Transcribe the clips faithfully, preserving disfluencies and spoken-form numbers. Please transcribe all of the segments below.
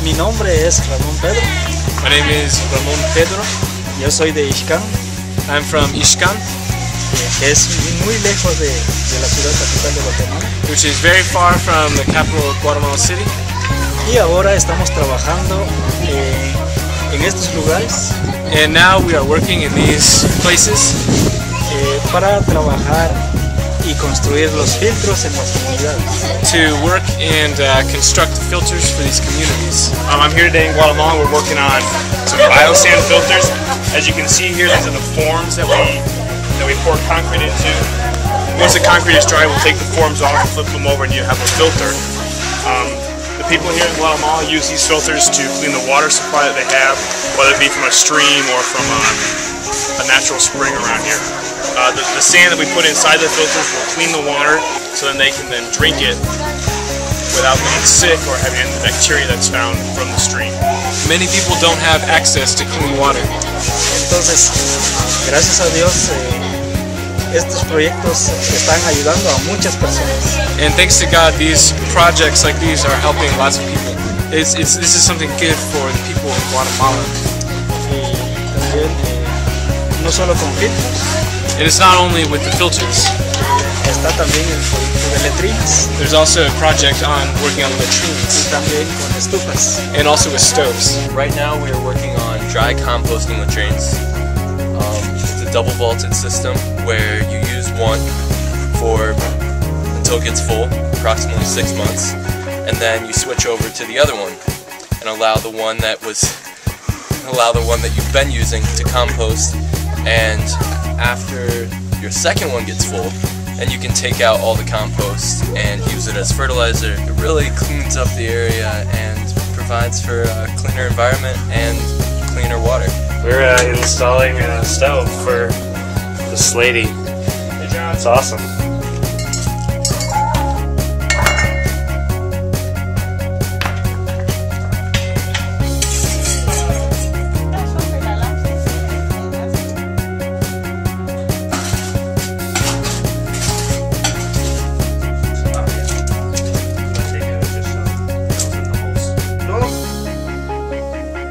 Mi nombre es Ramón Pedro. My name is Ramón Pedro. Yo soy de Ixcán. I'm from Ixcán, que es muy lejos de, de la ciudad capital de Guatemala. which is very far from the capital of Guatemala City. Y ahora estamos trabajando eh, en estos lugares And now we are working in these places eh, para trabajar y construir los filtros en las comunidades. to work and uh, construct filters for these communities. Um, I'm here today in Guatemala. We're working on some biosand filters. As you can see here, these are the forms that we that we pour concrete into. Once the concrete is dry, we'll take the forms off, flip them over, and you have a filter. Um, the people here in Guatemala use these filters to clean the water supply that they have, whether it be from a stream or from a, a natural spring around here. Uh, the, the sand that we put inside the filters will clean the water, so then they can then drink it without getting sick or having any of the bacteria that's found from the stream. Many people don't have access to clean water. Entonces, gracias a Dios, eh, estos proyectos están ayudando a muchas personas. And thanks to God, these projects like these are helping lots of people. It's, it's, this is something good for the people of Guatemala. Y también, eh, no solo con filtros, And it's not only with the filters. está también el proyecto de letrinas There's also a project on working on y latrines también con estufas. and also with stoves. Right now we are working on dry composting latrines. Um, it's a double vaulted system where you use one for until it gets full, approximately six months, and then you switch over to the other one and allow the one that was allow the one that you've been using to compost. And after your second one gets full, and you can take out all the compost and use it as fertilizer. It really cleans up the area and provides for a cleaner environment and cleaner water. We're uh, installing a stove for the Slady. It's awesome.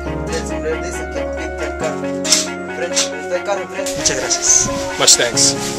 Muchas gracias. Much thanks.